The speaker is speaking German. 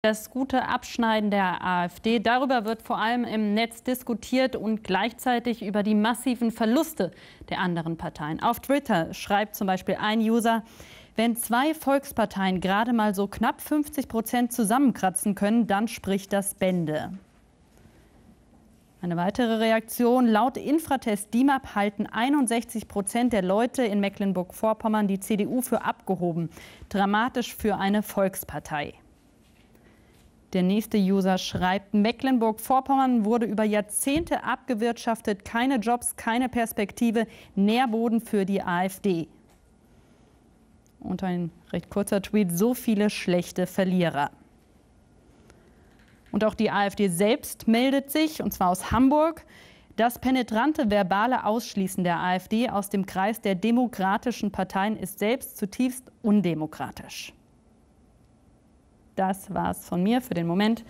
Das gute Abschneiden der AfD, darüber wird vor allem im Netz diskutiert und gleichzeitig über die massiven Verluste der anderen Parteien. Auf Twitter schreibt zum Beispiel ein User: Wenn zwei Volksparteien gerade mal so knapp 50% zusammenkratzen können, dann spricht das Bände. Eine weitere Reaktion: Laut Infratest DIMAP halten 61% der Leute in Mecklenburg-Vorpommern die CDU für abgehoben. Dramatisch für eine Volkspartei. Der nächste User schreibt: Mecklenburg-Vorpommern wurde über Jahrzehnte abgewirtschaftet. Keine Jobs, keine Perspektive, Nährboden für die AfD. Und ein recht kurzer Tweet: So viele schlechte Verlierer. Und auch die AfD selbst meldet sich, und zwar aus Hamburg. Das penetrante verbale Ausschließen der AfD aus dem Kreis der demokratischen Parteien ist selbst zutiefst undemokratisch. Das war's von mir für den Moment.